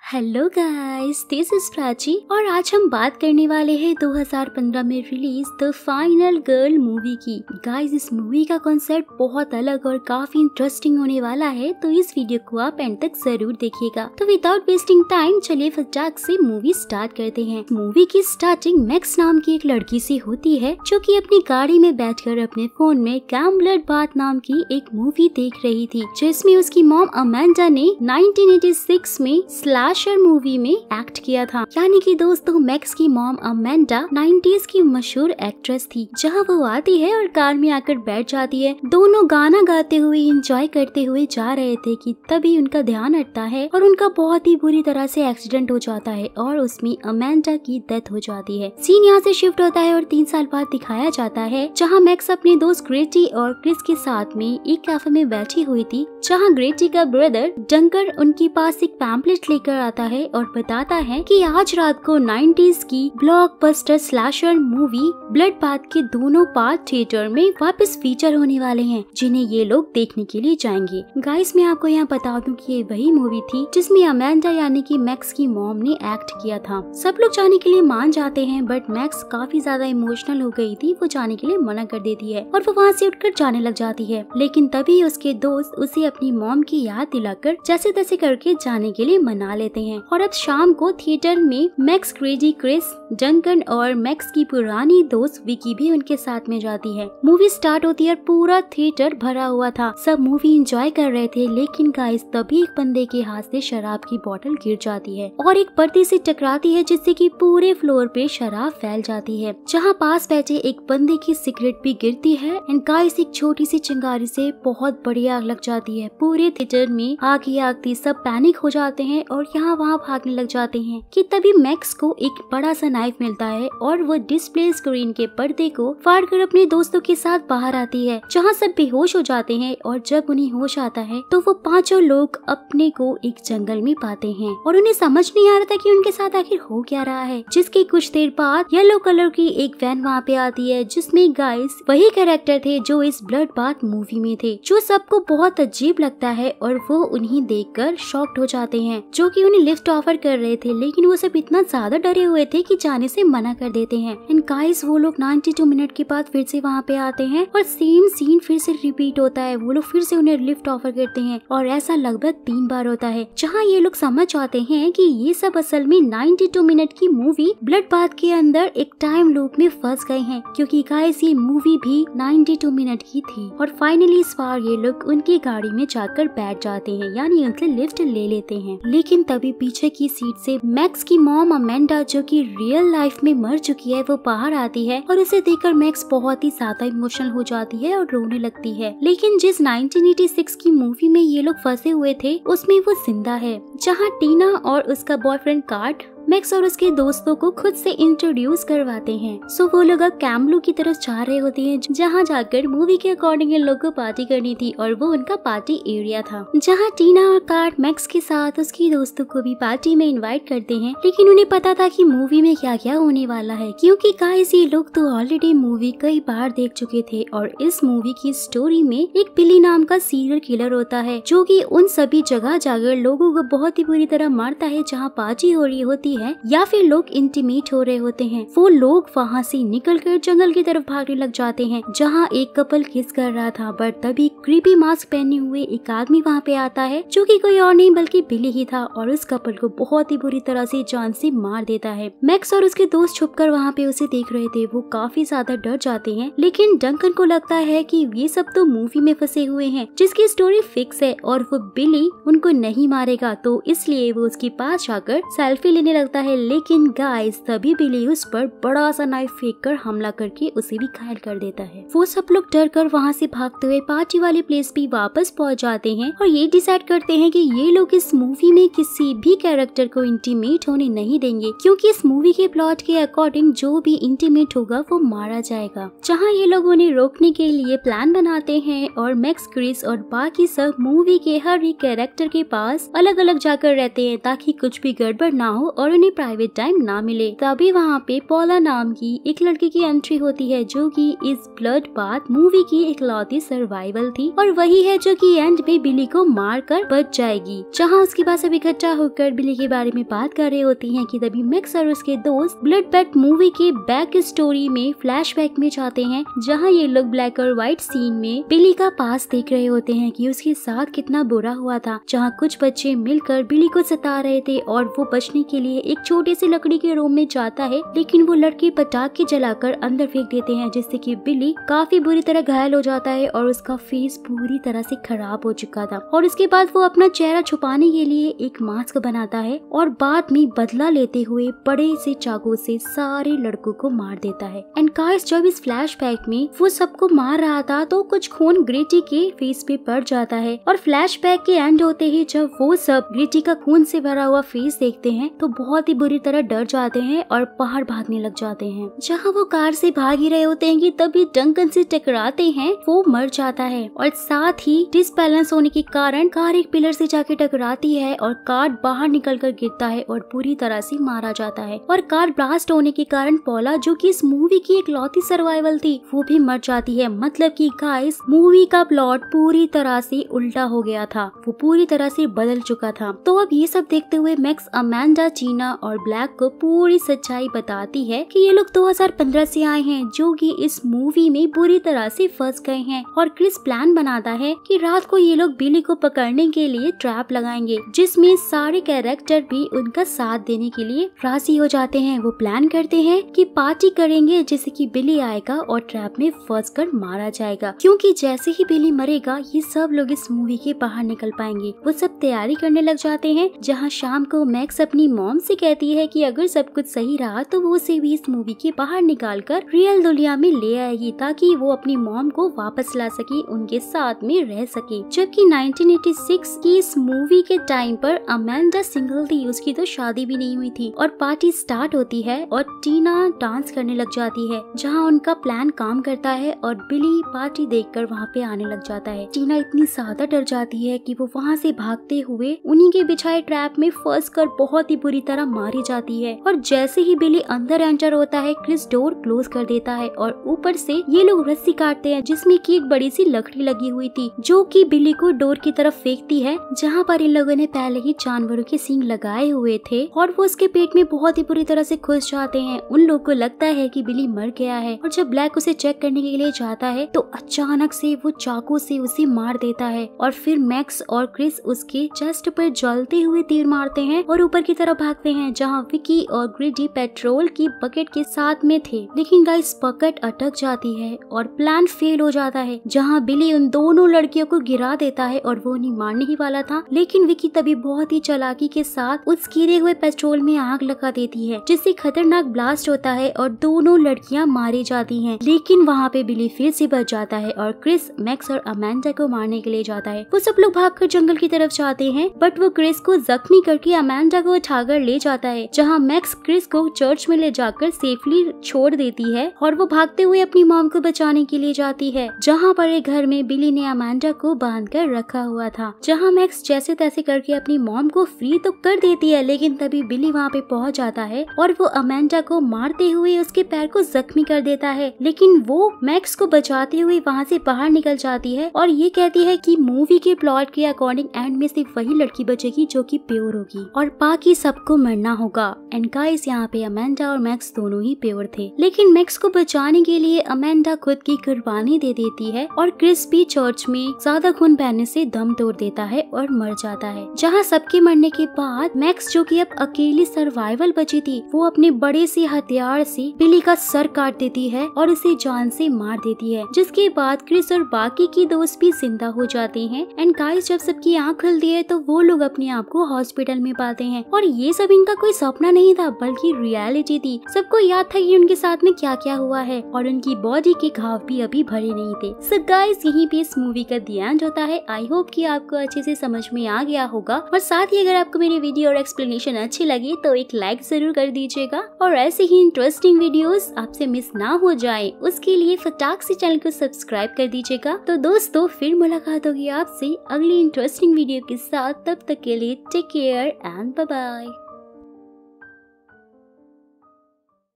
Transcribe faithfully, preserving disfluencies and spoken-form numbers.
Hello guys, this is Prachi और आज हम बात करने वाले हैं दो हज़ार पंद्रह में release the final girl movie की। गाइस, इस मूवी का कॉन्सेप्ट बहुत अलग और काफी इंटरेस्टिंग होने वाला है, तो इस वीडियो को आप एंड तक जरूर देखिएगा। तो विदाउट वेस्टिंग टाइम चलिए फटाक से मूवी स्टार्ट करते हैं। मूवी की स्टार्टिंग मैक्स नाम की एक लड़की से होती है जो कि अपनी गाड़ी में बैठकर अपने फोन में कैम ब्लड बाथ नाम की एक मूवी देख रही थी, जिसमें उसकी मॉम अमेंडा ने नाइनटीन एटी सिक्स में स्लैशर मूवी में एक्ट किया था। यानी कि दोस्तों, मैक्स की मॉम अमेंडा नाइंटीज़ की मशहूर एक्ट्रेस थी। जहां वो आती है और कार में आकर बैठ जाती है। दोनों गाना गाते हुए एंजॉय करते हुए जा रहे थे कि तभी उनका ध्यान हटता है और उनका बहुत ही बुरी तरह से एक्सीडेंट हो जाता है और उसमें अमेंडा की डेथ हो जाती है। सीन यहाँ से शिफ्ट होता है और तीन साल बाद दिखाया जाता है जहाँ मैक्स अपने दोस्त ग्रेटी और क्रिस के साथ में एक कैफे में बैठी हुई थी, जहाँ ग्रेटी का ब्रदर डंकर उनके पास एक पैम्पलेट लेकर आता है और बताता है कि आज रात को नाइंटीज़ की blockbuster slasher movie blood bath के दोनों पार्ट थिएटर में वापस फीचर होने वाले हैं, जिन्हें ये लोग देखने के लिए जाएंगे। गाइस, मैं आपको यहाँ बता दूं कि ये वही मूवी थी जिसमें अमेंडा यानी कि मैक्स की मॉम ने एक्ट किया था। सब लोग जाने के लिए मान जाते हैं, बट मैक्स काफी ज्यादा इमोशनल हो गई थी। वो जाने के लिए मना कर देती है और वो वहाँ से उठकर जाने लग जाती है, लेकिन तभी उसके दोस्त उसे अपनी मॉम की याद दिलाकर जैसे तैसे करके जाने के लिए मना लेते हैं। और अब शाम को थिएटर में मैक्स, क्रेजी, क्रिस, डंकन और मैक्स की पुरानी दोस्त विकी भी उनके साथ में जाती है। मूवी स्टार्ट होती है और पूरा थिएटर भरा हुआ था। सब मूवी एंजॉय कर रहे थे, लेकिन गाइस तभी एक बंदे के हाथ से शराब की बोतल गिर जाती है और एक पर्दे से टकराती है, जिससे कि पूरे फ्लोर पे शराब फैल जाती है। जहाँ पास बैठे एक बंदे की सिगरेट भी गिरती है एंड गाइस एक छोटी सी चिंगारी से बहुत बड़ी आग लग जाती है। पूरे थिएटर में आग ही आग थी। सब पैनिक हो जाते हैं और यहाँ वहाँ भागने लग जाते हैं कि तभी मैक्स को एक बड़ा सा नाइफ मिलता है और वो डिस्प्ले स्क्रीन के पर्दे को फाड़ कर अपने दोस्तों के साथ बाहर आती है, जहाँ सब बेहोश हो जाते हैं। और जब उन्हें होश आता है तो वो पांचों लोग अपने को एक जंगल में पाते हैं और उन्हें समझ नहीं आ रहा था कि उनके साथ आखिर हो क्या रहा है। जिसके कुछ देर बाद येलो कलर की एक वैन वहाँ पे आती है, जिसमें गाइस वही कैरेक्टर थे जो इस ब्लड बाथ मूवी में थे, जो सबको बहुत अजीब लगता है और वो उन्हें देखकर शॉक्ड हो जाते हैं, जो कि उन्हें लिफ्ट ऑफर कर रहे थे, लेकिन वो सब इतना ज्यादा डरे हुए थे कि जाने से मना कर देते हैं। एंड गाइस वो लोग बानवे मिनट के बाद फिर से वहाँ पे आते हैं और सेम सीन फिर से रिपीट होता है। वो लोग फिर से उन्हें लिफ्ट ऑफर करते हैं और ऐसा लगभग तीन बार होता है, जहाँ ये लोग समझ आते हैं कि ये सब असल में बानवे मिनट की मूवी ब्लड बाथ के अंदर एक टाइम लूप में फंस गए हैं, क्योंकि गाइस ये मूवी भी बानवे मिनट की थी। और फाइनली इस बार ये लोग उनकी गाड़ी में जाकर बैठ जाते हैं, यानी उनसे लिफ्ट ले लेते हैं। लेकिन तभी पीछे की सीट से मैक्स की मॉम अमेंडा, जो कि रियल लाइफ में मर चुकी है, वो बाहर आती है और उसे देखकर मैक्स बहुत ही ज्यादा इमोशनल हो जाती है और रोने लगती है। लेकिन जिस नाइनटीन एटी सिक्स की मूवी में ये लोग फंसे हुए थे, उसमें वो जिंदा है, जहाँ टीना और उसका बॉयफ्रेंड कार्ट मैक्स और उसके दोस्तों को खुद से इंट्रोड्यूस करवाते हैं। सो वो लोग अब कैम्बलू की तरफ जा रहे होते हैं, जहाँ जाकर मूवी के अकॉर्डिंग इन लोग को पार्टी करनी थी और वो उनका पार्टी एरिया था, जहाँ टीना और कार्ट मैक्स के साथ उसकी दोस्तों को भी पार्टी में इनवाइट करते हैं। लेकिन उन्हें पता था कि मूवी में क्या क्या होने वाला है, क्योंकि गाइस ये लोग तो ऑलरेडी मूवी कई बार देख चुके थे और इस मूवी की स्टोरी में एक बिली नाम का सीरियल किलर होता है, जो कि उन सभी जगह जाकर लोगों को बहुत ही बुरी तरह मारता है जहाँ पार्टी हो रही होती है या फिर लोग इंटीमेट हो रहे होते हैं। वो लोग वहाँ से निकलकर जंगल की तरफ भागने लग जाते हैं, जहाँ एक कपल किस कर रहा था। बट तभी क्रीपी मास्क पहने हुए एक आदमी वहाँ पे आता है, जो कि कोई और नहीं बल्कि बिली ही था, और उस कपल को बहुत ही बुरी तरह से जान से मार देता है। मैक्स और उसके दोस्त छुपकर वहाँ पे उसे देख रहे थे। वो काफी ज्यादा डर जाते हैं, लेकिन डंकन को लगता है कि ये सब तो मूवी में फंसे हुए हैं, जिसकी स्टोरी फिक्स है और वो बिली उनको नहीं मारेगा, तो इसलिए वो उसके पास जाकर सेल्फी लेने लगता है। लेकिन गाइस तभी बिली उस पर बड़ा सा नाइफ फेंक कर हमला करके उसे भी घायल कर देता है। वो सब लोग डर कर वहाँ से भागते हुए पार्टी वाले प्लेस पे वापस पहुँच जाते हैं और ये डिसाइड करते हैं कि ये लोग इस मूवी में किसी भी कैरेक्टर को इंटीमेट होने नहीं देंगे, क्योंकि इस मूवी के प्लॉट के अकॉर्डिंग जो भी इंटीमेट होगा वो मारा जाएगा। जहाँ ये लोग उन्हें रोकने के लिए प्लान बनाते हैं और मैक्स, क्रिस और बाकी सब मूवी के हर एक कैरेक्टर के पास अलग अलग जाकर रहते हैं, ताकि कुछ भी गड़बड़ ना हो और उन्हें प्राइवेट टाइम ना मिले। तभी वहाँ पे पॉला नाम की एक लड़की की एंट्री होती है जो कि इस ब्लड बाथ मूवी की इकलौती सर्वाइवल थी और वही है जो कि एंड में बिली को मार कर बच जाएगी। जहाँ उसके पास सब इकट्ठा होकर बिली के बारे में बात कर रहे होती हैं कि तभी मैक्स और उसके दोस्त ब्लड बैथ मूवी के बैक स्टोरी में फ्लैशबैक में जाते हैं, जहाँ ये लोग ब्लैक और व्हाइट सीन में बिली का पास देख रहे होते हैं कि उसके साथ कितना बुरा हुआ था, जहाँ कुछ बच्चे मिलकर बिली को सता रहे थे और वो बचने के लिए एक छोटे से लकड़ी के रूम में जाता है, लेकिन वो लड़के पटाखे जलाकर अंदर फेंक देते हैं जिससे कि बिली काफी बुरी तरह घायल हो जाता है और उसका फेस पूरी तरह से खराब हो चुका था। और उसके बाद वो अपना चेहरा छुपाने के लिए एक मास्क बनाता है और बाद में बदला लेते हुए बड़े से चाकू से सारे लड़कों को मार देता है। एंड गाइस जब इस फ्लैशबैक में वो सबको मार रहा था तो कुछ खून ग्रेटी के फेस पे पड़ जाता है और फ्लैशबैक के एंड होते ही जब वो सब ग्रेटी का खून से भरा हुआ फेस देखते हैं तो बहुत ही बुरी तरह डर जाते हैं और बाहर भागने लग जाते हैं। जहाँ वो कार से भाग ही रहे होते हैं कि तभी डंकन से टकराते हैं, वो मर जाता है और साथ ही डिसबैलेंस होने के कारण कार एक पिलर से जाके टकराती है और कार बाहर निकल कर गिरता है और पूरी तरह से मारा जाता है। और कार ब्लास्ट होने के कारण पॉला जो कि इस मूवी की इकलौती सर्वाइवल थी वो भी मर जाती है। मतलब कि गाइस मूवी का प्लॉट पूरी तरह से उल्टा हो गया था, वो पूरी तरह से बदल चुका था। तो अब ये सब देखते हुए मैक्स अमेंडा, टीना और ब्लैक को पूरी सच्चाई बताती है कि ये लोग दो हज़ार पंद्रह से आए हैं जो कि इस मूवी में बुरी तरह से फंस गए हैं। और क्रिस प्लान बनाता है कि रात को ये लोग बिली को पकड़ने के लिए ट्रैप लगाएंगे, जिसमें सारे कैरेक्टर भी उनका साथ देने के लिए राजी हो जाते हैं। वो प्लान करते हैं कि पार्टी करेंगे जिससे कि बिली आएगा और ट्रैप में फंस कर मारा जाएगा, क्योंकि जैसे ही बिली मरेगा ये सब लोग इस मूवी के बाहर निकल पाएंगे। वो सब तैयारी करने लग जाते हैं। जहाँ शाम को मैक्स अपनी मॉम से कहती है कि अगर सब कुछ सही रहा तो वो उसे भी इस मूवी के बाहर निकाल कर रियल दुनिया में ले आएगी ताकि वो अपनी मॉम को वापस ला सके, उनके साथ में रह सके। जबकि नाइनटीन एटी सिक्स की इस मूवी के टाइम पर अमेंडा सिंगल थी, उसकी तो शादी भी नहीं हुई थी। और पार्टी स्टार्ट होती है और टीना डांस करने लग जाती है, जहाँ उनका प्लान काम करता है और बिली पार्टी देखकर वहाँ पे आने लग जाता है। टीना इतनी ज्यादा डर जाती है कि वो वहाँ से भागते हुए उन्हीं के बिछाए ट्रैप में फंस कर बहुत ही बुरी तरह मारी जाती है। और जैसे ही बिली अंदर एंटर होता है क्रिस डोर क्लोज कर देता है और ऊपर से ये लोग रस्सी काटते हैं जिसमें की एक बड़ी सी लकड़ी लगी हुई थी जो कि बिली को डोर की तरफ फेंकती है, जहाँ पर इन लोगों ने पहले ही जानवरों के सींग लगाए हुए थे और वो उसके पेट में बहुत ही बुरी तरह से घुस जाते हैं। उन लोगों को लगता है कि बिली मर गया है और जब ब्लैक उसे चेक करने के लिए जाता है तो अचानक से वो चाकू से उसे मार देता है और फिर मैक्स और क्रिस उसके चेस्ट पर जलते हुए तीर मारते हैं और ऊपर की तरफ भागते हैं, जहाँ विकी और ग्रेडी पेट्रोल की बकेट के साथ में थे। लेकिन गाइस बकेट अटक जाती है और प्लान फेल हो जाता है, जहाँ बिली उन दोनों लड़कियों को गिरा देता है और वो उन्हें मारने ही वाला था। लेकिन विकी तभी बहुत ही चालाकी के साथ उस गिरे हुए पेट्रोल में आग लगा देती है, जिससे खतरनाक ब्लास्ट होता है और दोनों लड़कियां मारी जाती हैं। लेकिन वहाँ पे बिली फिर से बच जाता है और क्रिस मैक्स और अमेंडा को मारने के लिए जाता है। वो सब लोग भागकर जंगल की तरफ जाते हैं, बट वो क्रिस को जख्मी करके अमेंडा को उठाकर ले जाता है, जहाँ मैक्स क्रिस को चर्च में ले जाकर सेफली छोड़ देती है और वो भागते हुए अपनी मॉम को बचाने के लिए जाती है, जहाँ पर एक घर में बिली ने अमेंडा को बांध कर रखा हुआ था। जहाँ मैक्स जैसे तैसे करके अपनी मॉम को फ्री तो कर देती है, लेकिन तभी बिली वहाँ पे पहुँच जाता है और वो अमेंडा को मारते हुए उसके पैर को जख्मी कर देता है। लेकिन वो मैक्स को बचाते हुए वहाँ से बाहर निकल जाती है और ये कहती है कि मूवी के प्लॉट के अकॉर्डिंग एंड में सिर्फ वही लड़की बचेगी जो कि प्योर होगी और बाकी सबको मरना होगा। एंड गाइस यहाँ पे अमेंडा और मैक्स दोनों ही प्योर थे, लेकिन मैक्स को बचाने के लिए अमेंडा खुद की कुर्बानी दे देती है और क्रिस भी चर्च में ज्यादा खून बहने से दम तोड़ देता है और मर जाता है। जहाँ सबके मरने के बाद मैक्स जो कि अब अकेली सर्वाइवल बची थी, वो अपने बड़े से हथियार से बिली का सर काट देती है और उसे जान से मार देती है, जिसके बाद क्रिस और बाकी की दोस्त भी जिंदा हो जाते हैं। एंड गाइस जब सबकी आँख खुलती है तो वो लोग अपने आप को हॉस्पिटल में पाते हैं और ये सब इनका कोई सपना नहीं था बल्कि रियलिटी थी। सबको याद था कि उनके साथ में क्या क्या हुआ है और उनकी बॉडी के घाव भी अभी भरे नहीं थे। सो गाइस यहीं पे इस मूवी का द एंड होता है। आई होप कि आपको अच्छे से समझ में आ गया होगा और साथ ही अगर आपको मेरी वीडियो और एक्सप्लेनेशन अच्छी लगी तो एक लाइक जरूर कर दीजिएगा और ऐसे ही इंटरेस्टिंग वीडियोस आपसे मिस ना हो जाए उसके लिए फटाक से चैनल को सब्सक्राइब कर दीजिएगा। तो दोस्तों फिर मुलाकात होगी आपसे अगली इंटरेस्टिंग वीडियो के साथ, तब तक के लिए take care and bye bye.